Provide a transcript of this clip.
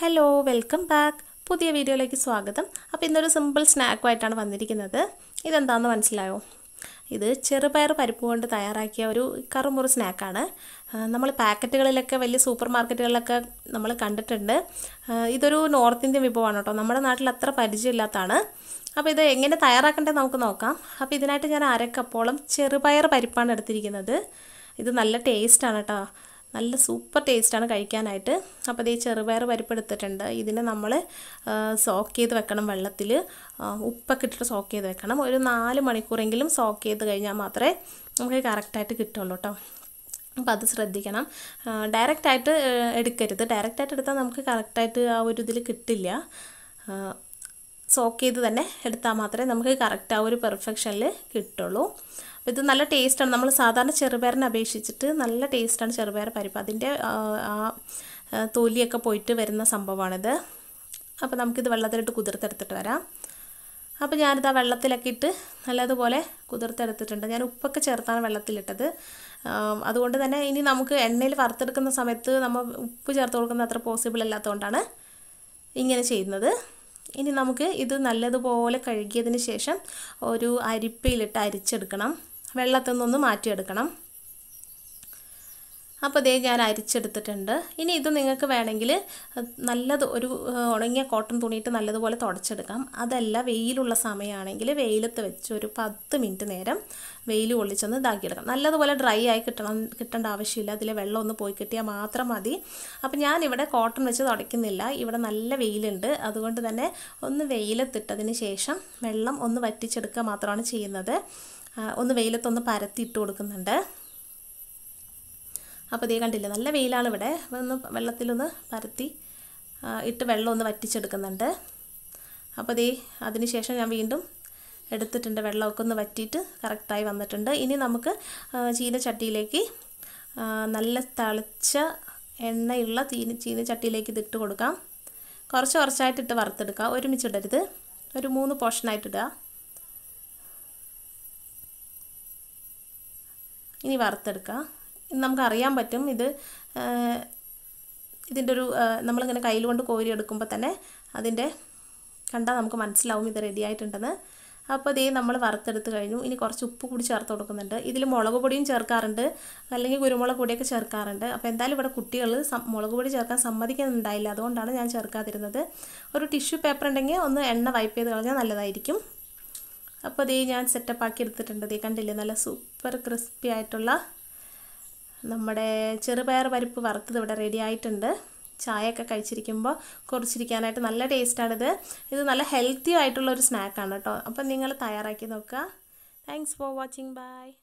Hello welcome back പുതിയ വീഡിയോയിലേക്ക് സ്വാഗതം. അപ്പോൾ ഇന്നൊരു സിമ്പിൾ സ്നാക്കുമായിട്ടാണ് വന്നിരിക്കുന്നത്. ഇതെന്താണെന്ന് മനസ്സിലായോ? ഇത് ചെറുപയർ പരിപ്പ് കൊണ്ട് തയ്യാറാക്കിയ ഒരു കറുമുറു സ്നാക്കാണ്. നമ്മൾ പാക്കറ്റുകളിലൊക്കെ വലിയ സൂപ്പർ മാർക്കറ്റുകളിലൊക്കെ നമ്മൾ കണ്ടിട്ടുണ്ട്. ഇതൊരു നോർത്ത് ഇന്ത്യൻ വിഭവമാണ് കേട്ടോ. നമ്മുടെ നാട്ടിൽ അത്ര പരിചയമില്ലാത്തതാണ്. അപ്പോൾ ഇത് എങ്ങനെ തയ്യാറാക്കേണ്ടത് നമുക്ക് നോക്കാം. അപ്പോൾ ഇതിനായിട്ട് ഞാൻ അരക്കപ്പോളം ചെറുപയർ പരിപ്പാണ് എടുത്തിരിക്കുന്നത്. ഇത് നല്ല ടേസ്റ്റാണ് കേട്ടോ. നല്ല സൂപ്പർ ടേസ്റ്റാണ് കഴിക്കാനായിട്ട്. അപ്പോൾ ഈ ചെറുപയർ പരിപ്പ് എടുത്തിട്ടുണ്ട്. ഇതിനെ നമ്മൾ സോക്ക് ചെയ്ത് വെക്കണം വെള്ളത്തിൽ. ഉപ്പൊക്കെ ഇട്ടിട്ട് സോക്ക് ചെയ്ത് വെക്കണം. ഒരു 4 മണിക്കൂറെങ്കിലും സോക്ക് ചെയ്ത് കഴിഞ്ഞാൽ മാത്രമേ നമുക്ക് കറക്റ്റായിട്ട് കിട്ടുള്ളൂ കേട്ടോ. അപ്പോൾ അത് ശ്രദ്ധിക്കണം. ഡയറക്റ്റായിട്ട് എടുക്കരുത്. ഡയറക്റ്റായിട്ട് എടുത്താൽ നമുക്ക് കറക്റ്റായിട്ട് ആ ഒരു ഇതിൽ കിട്ടില്ല. സോക്ക് ചെയ്ത് തന്നെ എടുത്താൽ മാത്രമേ നമുക്ക് കറക്റ്റ് ആ ഒരു പെർഫെക്ഷനിൽ കിട്ടുള്ളൂ. ഇത് നല്ല ടേസ്റ്റാണ്. നമ്മൾ സാധാരണ ചെറുപയറിനെ അപേക്ഷിച്ചിട്ട് നല്ല ടേസ്റ്റാണ് ചെറുപയർ പരിപ്പ്. അതിൻ്റെ ആ തൊലിയൊക്കെ പോയിട്ട് വരുന്ന സംഭവമാണിത്. അപ്പോൾ നമുക്കിത് വെള്ളത്തിലിട്ട് കുതിർത്തെടുത്തിട്ട് വരാം. അപ്പോൾ ഞാനിത് ആ വെള്ളത്തിലൊക്കെ ഇട്ട് നല്ലതുപോലെ കുതിർത്തെടുത്തിട്ടുണ്ട്. ഞാൻ ഉപ്പൊക്കെ ചേർത്താണ് വെള്ളത്തിലിട്ടത്. അതുകൊണ്ട് തന്നെ ഇനി നമുക്ക് എണ്ണയിൽ വറുത്തെടുക്കുന്ന സമയത്ത് നമ്മൾ ഉപ്പ് ചേർത്ത് കൊടുക്കുന്നത് അത്ര പോസിബിൾ അല്ലാത്തതുകൊണ്ടാണ് ഇങ്ങനെ ചെയ്യുന്നത്. ഇനി നമുക്ക് ഇത് നല്ലതുപോലെ കഴുകിയതിന് ശേഷം ഒരു അരിപ്പയിലിട്ട് അരിച്ചെടുക്കണം. വെള്ളത്തിൽ നിന്നൊന്ന് മാറ്റിയെടുക്കണം. അപ്പോൾ ദേ ഞാൻ അരിച്ചെടുത്തിട്ടുണ്ട്. ഇനി ഇത് നിങ്ങൾക്ക് വേണമെങ്കിൽ നല്ലത് ഒരു ഉണങ്ങിയ കോട്ടൺ തുണിയിട്ട് നല്ലതുപോലെ തുടച്ചെടുക്കാം. അതല്ല വെയിലുള്ള സമയമാണെങ്കിൽ വെയിലത്ത് വെച്ച് ഒരു 10 മിനിറ്റ് നേരം വെയിൽ കൊള്ളിച്ചൊന്ന് ഇതാക്കിയെടുക്കാം. നല്ലതുപോലെ ഡ്രൈ ആയി കിട്ടേണ്ട ആവശ്യമില്ല. അതിൽ വെള്ളം ഒന്ന് പോയി കിട്ടിയാൽ മാത്രം മതി. അപ്പോൾ ഞാനിവിടെ കോട്ടൺ വെച്ച് തുടയ്ക്കുന്നില്ല. ഇവിടെ നല്ല വെയിലുണ്ട്. അതുകൊണ്ട് തന്നെ ഒന്ന് വെയിലത്തിട്ടതിന് ശേഷം വെള്ളം ഒന്ന് വറ്റിച്ചെടുക്കുക മാത്രമാണ് ചെയ്യുന്നത്. ഒന്ന് വെയിലത്തൊന്ന് പരത്തിയിട്ട് കൊടുക്കുന്നുണ്ട്. അപ്പോൾ ഇതേ കണ്ടില്ലേ, നല്ല വെയിലാണ് ഇവിടെ. ഒന്ന് വെള്ളത്തിലൊന്ന് പരത്തി ഇട്ട് വെള്ളം ഒന്ന് വറ്റിച്ചെടുക്കുന്നുണ്ട്. അപ്പോൾ ഇതേ അതിന് ശേഷം ഞാൻ വീണ്ടും എടുത്തിട്ടുണ്ട്. വെള്ളമൊക്കെ ഒന്ന് വറ്റിയിട്ട് കറക്റ്റായി വന്നിട്ടുണ്ട്. ഇനി നമുക്ക് ചീനച്ചട്ടിയിലേക്ക് നല്ല തിളച്ച എണ്ണയുള്ള ചീനച്ചട്ടിയിലേക്ക് ഇതിട്ട് കൊടുക്കാം. കുറച്ച് കുറച്ചായിട്ടിട്ട് വറുത്തെടുക്കുക. ഒരുമിച്ചിടരുത്. ഒരു 3 പോർഷനായിട്ടിടുക. ഇനി വറുത്തെടുക്കുക. നമുക്കറിയാൻ പറ്റും ഇതിൻ്റെ ഒരു നമ്മളിങ്ങനെ കയ്യിൽ കൊണ്ട് കോരി എടുക്കുമ്പോൾ തന്നെ അതിൻ്റെ കണ്ടാൽ നമുക്ക് മനസ്സിലാവും ഇത് റെഡി ആയിട്ടുണ്ടെന്ന്. അപ്പോൾ ഇതേ നമ്മൾ വറുത്തെടുത്ത് കഴിഞ്ഞു. ഇനി കുറച്ച് ഉപ്പ് കൂടി ചേർത്ത് കൊടുക്കുന്നുണ്ട്. ഇതിൽ മുളക് പൊടിയും ചേർക്കാറുണ്ട്, അല്ലെങ്കിൽ കുരുമുളക് പൊടിയൊക്കെ ചേർക്കാറുണ്ട്. അപ്പോൾ എന്തായാലും ഇവിടെ കുട്ടികൾ മുളക് പൊടി ചേർക്കാൻ സമ്മതിക്കുന്നുണ്ടായില്ല. അതുകൊണ്ടാണ് ഞാൻ ചേർക്കാതിരുന്നത്. ഒരു ടിഷ്യൂ പേപ്പർ ഉണ്ടെങ്കിൽ ഒന്ന് എണ്ണ വൈപ്പ് ചെയ്ത് കളഞ്ഞാൽ നല്ലതായിരിക്കും. അപ്പോൾ ഇതേ ഞാൻ സെറ്റപ്പാക്കി എടുത്തിട്ടുണ്ട്. ഇതേ കണ്ടില്ലേ, നല്ല സൂപ്പർ ക്രിസ്പി ആയിട്ടുള്ള നമ്മുടെ ചെറുപയർ പരിപ്പ് വറുത്തത് ഇവിടെ റെഡി ആയിട്ടുണ്ട്. ചായയൊക്കെ കഴിച്ചിരിക്കുമ്പോൾ കുറിച്ചിരിക്കാനായിട്ട് നല്ല ടേസ്റ്റാണിത്. ഇത് നല്ല ഹെൽത്തി ആയിട്ടുള്ള ഒരു സ്നാക്കാണ് കേട്ടോ. അപ്പം നിങ്ങൾ തയ്യാറാക്കി നോക്കുക. Thanks for watching. ബൈ.